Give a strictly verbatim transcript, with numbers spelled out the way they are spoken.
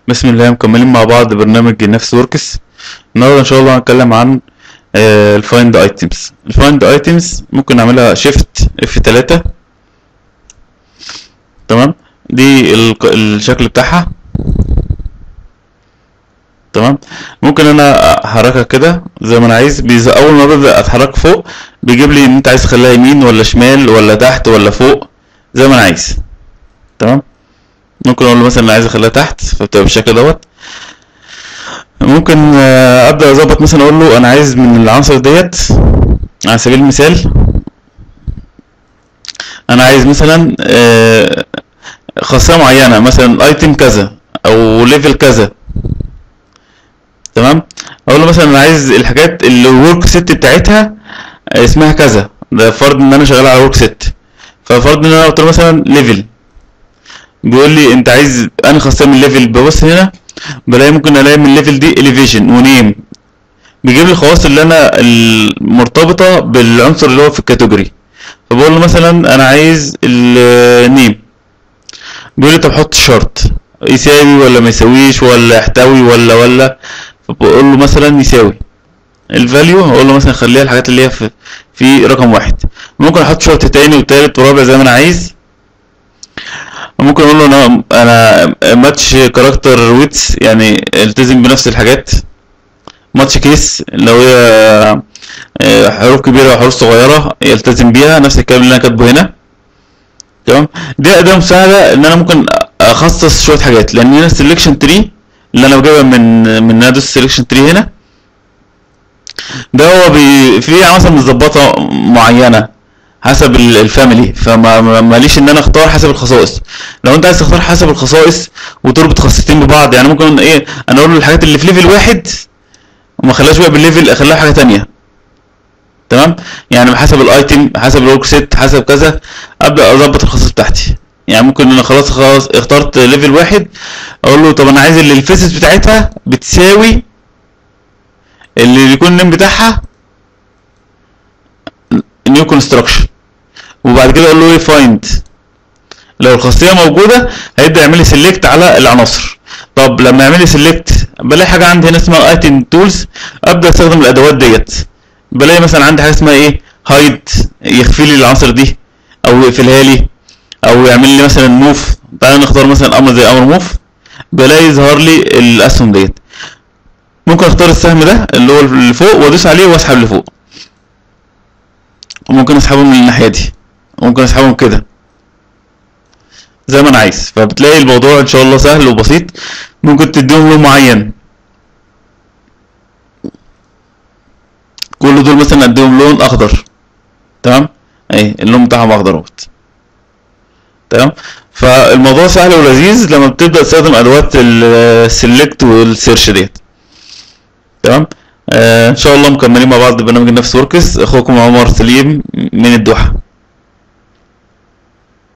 بسم الله، مكملين مع بعض برنامج نفس وركس. النهارده ان شاء الله هنتكلم عن الفايند ايتمز. الفايند ايتمز ممكن نعملها شيفت اف ثلاثة. تمام، دي الشكل بتاعها. تمام، ممكن انا احركها كده زي ما انا عايز. اول ما ببدا اتحرك فوق بيجيب لي ان انت عايز تخليها يمين ولا شمال ولا تحت ولا فوق زي ما انا عايز. تمام، ممكن اقول له مثلا انا عايز اخليها تحت فبتبقى بالشكل دوت. ممكن ابدا اظبط، مثلا اقول له انا عايز من العناصر ديت على سبيل المثال، انا عايز مثلا خاصيه معينه، مثلا ايتم كذا او ليفل كذا. تمام، اقول له مثلا انا عايز الحاجات اللي الورك سيت بتاعتها اسمها كذا. ده فرض ان انا شغال على ورك سيت، ففرض ان انا قلت له مثلا ليفل، بيقول لي انت عايز انا خاصيه من الليفل. ببص هنا بلاقي ممكن الاقي من الليفل دي elevation ونيم، بيجيب لي الخواص اللي انا المرتبطه بالعنصر اللي هو في الكاتيجوري. فبقول له مثلا انا عايز النيم، بيقول لي طب حط شرط يساوي ولا ما يساويش ولا يحتوي ولا ولا فبقول له مثلا يساوي. الفاليو هقول له مثلا خليها الحاجات اللي هي في, في رقم واحد. ممكن احط شرط تاني وتالت ورابع زي ما انا عايز. ممكن اقول له انا انا ماتش كاركتر ويتس، يعني التزم بنفس الحاجات. ماتش كيس لو هي حروف كبيره وحروف صغيره يلتزم بيها، نفس الكلام اللي انا كاتبه هنا. تمام، دي اداه مساعده ان انا ممكن اخصص شويه حاجات، لان هنا السلكشن تري اللي انا بجيبها من من ان ادوس السلكشن تري هنا، ده هو بي في عناصر متظبطه معينه حسب الفاميلي، فما ماليش ان انا اختار حسب الخصائص. لو انت عايز تختار حسب الخصائص وتربط خاصيتين ببعض، يعني ممكن ايه انا اقول له الحاجات اللي في ليفل واحد وما اخليهاش بقى بالليفل، اخليها حاجه تانية. تمام، يعني حسب الايتم، حسب الورك سيت، حسب كذا، ابدا اظبط الخصائص بتاعتي. يعني ممكن انا خلاص خلاص اخترت ليفل واحد، اقول له طب انا عايز اللي الفيسز بتاعتها بتساوي اللي يكون النيم بتاعها نيو كونستراكشن، وبعد كده اقول له ايه فايند. لو الخاصيه موجوده هيبدا يعمل لي سيلكت على العناصر. طب لما يعمل لي سيلكت بلاقي حاجه عندي هنا اسمها ايتم تولز، ابدا استخدم الادوات ديت. بلاقي مثلا عندي حاجه اسمها ايه هايد، يخفي لي العناصر دي او يقفلها لي، او يعمل لي مثلا موف. تعالى نختار مثلا امر زي امر موف، بلاقي يظهر لي الاسهم ديت. ممكن اختار السهم ده اللي هو اللي فوق وادوس عليه واسحب لفوق، وممكن اسحبه من الناحيه دي، وممكن اسحبهم كده زي ما انا عايز. فبتلاقي الموضوع ان شاء الله سهل وبسيط. ممكن تديهم لون معين، كل دول مثلا اديهم لون اخضر. تمام، اهي اللون بتاعهم اخضر اهوت. تمام، فالموضوع سهل ولذيذ لما بتبدا تستخدم ادوات السلكت والسيرش ديت. تمام، آه ان شاء الله مكملين مع بعض برنامج نفس وركس. اخوكم عمر سليم من الدوحه.